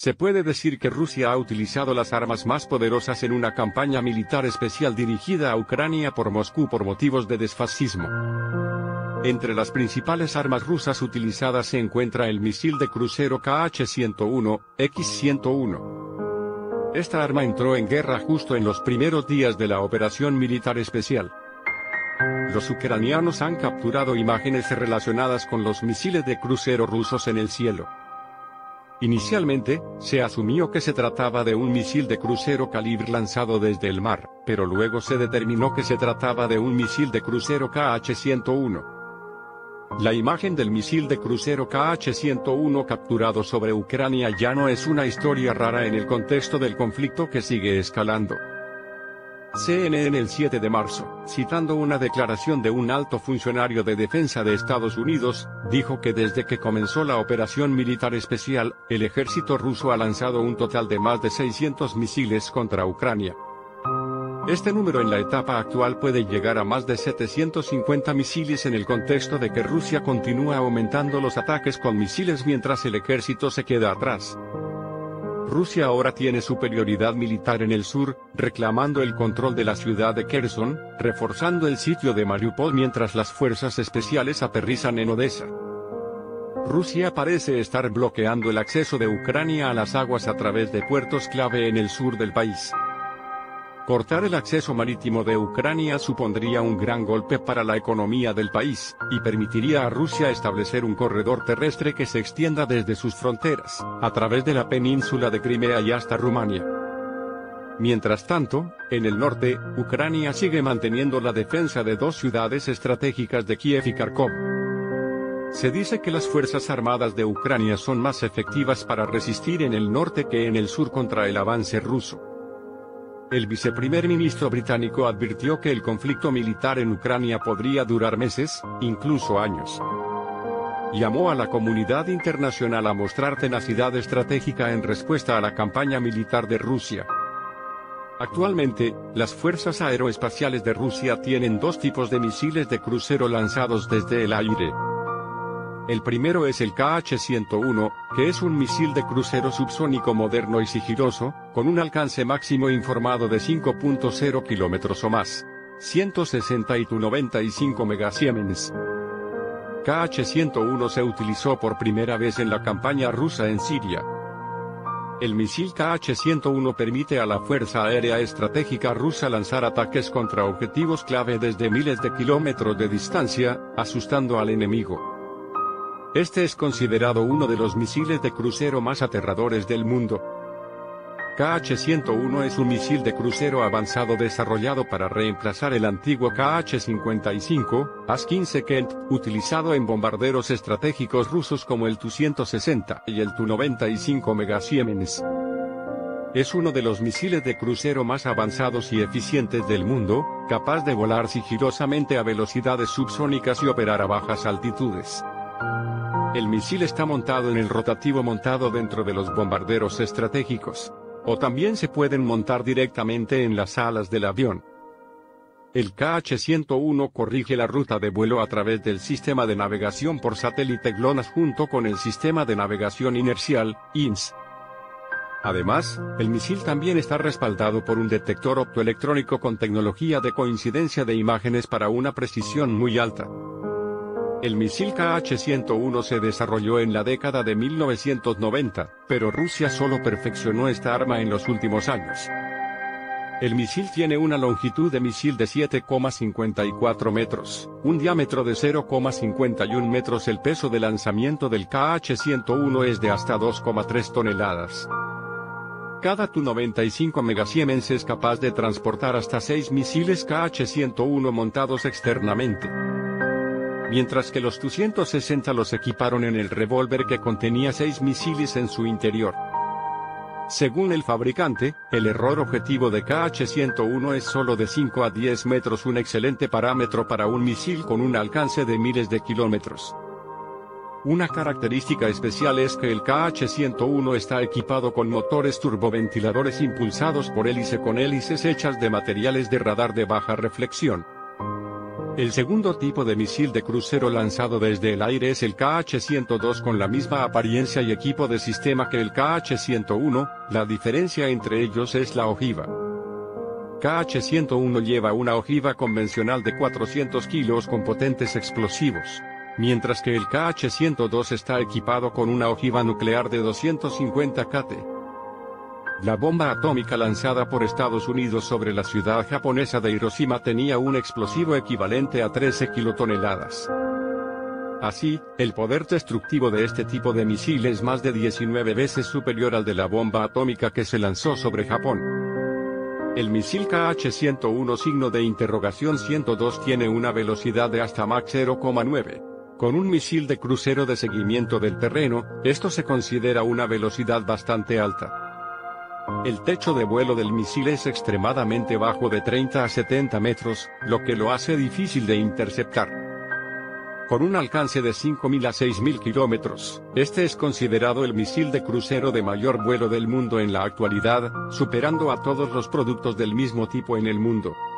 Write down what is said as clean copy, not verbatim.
Se puede decir que Rusia ha utilizado las armas más poderosas en una campaña militar especial dirigida a Ucrania por Moscú por motivos de desfascismo. Entre las principales armas rusas utilizadas se encuentra el misil de crucero Kh-101, X-101. Esta arma entró en guerra justo en los primeros días de la operación militar especial. Los ucranianos han capturado imágenes relacionadas con los misiles de crucero rusos en el cielo. Inicialmente, se asumió que se trataba de un misil de crucero calibre lanzado desde el mar, pero luego se determinó que se trataba de un misil de crucero Kh-101. La imagen del misil de crucero Kh-101 capturado sobre Ucrania ya no es una historia rara en el contexto del conflicto que sigue escalando. CNN el 7 de marzo, citando una declaración de un alto funcionario de defensa de Estados Unidos, dijo que desde que comenzó la operación militar especial, el ejército ruso ha lanzado un total de más de 600 misiles contra Ucrania. Este número en la etapa actual puede llegar a más de 750 misiles en el contexto de que Rusia continúa aumentando los ataques con misiles mientras el ejército se queda atrás. Rusia ahora tiene superioridad militar en el sur, reclamando el control de la ciudad de Kherson, reforzando el sitio de Mariupol mientras las fuerzas especiales aterrizan en Odessa. Rusia parece estar bloqueando el acceso de Ucrania a las aguas a través de puertos clave en el sur del país. Cortar el acceso marítimo de Ucrania supondría un gran golpe para la economía del país, y permitiría a Rusia establecer un corredor terrestre que se extienda desde sus fronteras, a través de la península de Crimea y hasta Rumania. Mientras tanto, en el norte, Ucrania sigue manteniendo la defensa de dos ciudades estratégicas de Kiev y Kharkov. Se dice que las fuerzas armadas de Ucrania son más efectivas para resistir en el norte que en el sur contra el avance ruso. El viceprimer ministro británico advirtió que el conflicto militar en Ucrania podría durar meses, incluso años. Llamó a la comunidad internacional a mostrar tenacidad estratégica en respuesta a la campaña militar de Rusia. Actualmente, las fuerzas aeroespaciales de Rusia tienen dos tipos de misiles de crucero lanzados desde el aire. El primero es el Kh-101, que es un misil de crucero subsónico moderno y sigiloso, con un alcance máximo informado de 5.0 kilómetros o más, 160 y 95 megasiemens. Kh-101 se utilizó por primera vez en la campaña rusa en Siria. El misil Kh-101 permite a la Fuerza Aérea Estratégica rusa lanzar ataques contra objetivos clave desde miles de kilómetros de distancia, asustando al enemigo. Este es considerado uno de los misiles de crucero más aterradores del mundo. Kh-101 es un misil de crucero avanzado desarrollado para reemplazar el antiguo Kh-55, AS-15 Kent, utilizado en bombarderos estratégicos rusos como el Tu-160 y el Tu-95 megasiemens. Es uno de los misiles de crucero más avanzados y eficientes del mundo, capaz de volar sigilosamente a velocidades subsónicas y operar a bajas altitudes. El misil está montado en el rotativo montado dentro de los bombarderos estratégicos. O también se pueden montar directamente en las alas del avión. El Kh-101 corrige la ruta de vuelo a través del sistema de navegación por satélite GLONASS junto con el sistema de navegación inercial, INS. Además, el misil también está respaldado por un detector optoelectrónico con tecnología de coincidencia de imágenes para una precisión muy alta. El misil Kh-101 se desarrolló en la década de 1990, pero Rusia solo perfeccionó esta arma en los últimos años. El misil tiene una longitud de misil de 7,54 metros, un diámetro de 0,51 metros. El peso de lanzamiento del Kh-101 es de hasta 2,3 toneladas. Cada Tu-95 megasiemens es capaz de transportar hasta 6 misiles Kh-101 montados externamente. Mientras que los Tu-160 los equiparon en el revólver que contenía 6 misiles en su interior. Según el fabricante, el error objetivo de Kh-101 es solo de 5 a 10 metros, un excelente parámetro para un misil con un alcance de miles de kilómetros. Una característica especial es que el Kh-101 está equipado con motores turboventiladores impulsados por hélice con hélices hechas de materiales de radar de baja reflexión. El segundo tipo de misil de crucero lanzado desde el aire es el KH-102 con la misma apariencia y equipo de sistema que el KH-101, la diferencia entre ellos es la ojiva. KH-101 lleva una ojiva convencional de 400 kilos con potentes explosivos, mientras que el KH-102 está equipado con una ojiva nuclear de 250 kT. La bomba atómica lanzada por Estados Unidos sobre la ciudad japonesa de Hiroshima tenía un explosivo equivalente a 13 kilotoneladas. Así, el poder destructivo de este tipo de misil es más de 19 veces superior al de la bomba atómica que se lanzó sobre Japón. El misil KH-101 signo de interrogación 102 tiene una velocidad de hasta Mach 0,9. Con un misil de crucero de seguimiento del terreno, esto se considera una velocidad bastante alta. El techo de vuelo del misil es extremadamente bajo de 30 a 70 metros, lo que lo hace difícil de interceptar. Con un alcance de 5.000 a 6.000 kilómetros, este es considerado el misil de crucero de mayor vuelo del mundo en la actualidad, superando a todos los productos del mismo tipo en el mundo.